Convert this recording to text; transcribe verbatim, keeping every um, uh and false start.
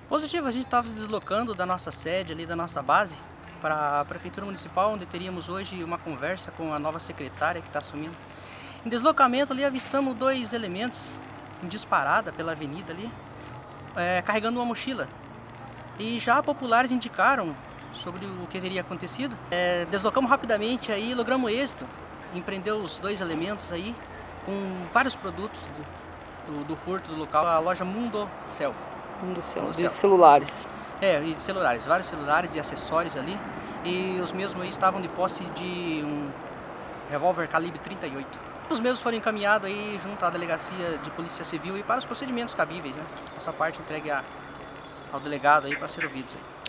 Positivo, a gente estava se deslocando da nossa sede ali, da nossa base, para a Prefeitura Municipal, onde teríamos hoje uma conversa com a nova secretária que está assumindo. Em deslocamento ali avistamos dois elementos em disparada pela avenida ali, é, carregando uma mochila. E já populares indicaram sobre o que teria acontecido. É, deslocamos rapidamente aí, logramos êxito em prender os dois elementos aí, com vários produtos do, do, do furto do local, a loja Mundo Cell. Mundo Cell, de celulares. É, e de celulares, vários celulares e acessórios ali. E os mesmos aí estavam de posse de um revólver calibre trinta e oito. Os mesmos foram encaminhados aí junto à delegacia de polícia civil e para os procedimentos cabíveis, né? Essa parte entregue a, ao delegado aí para ser ouvidos aí.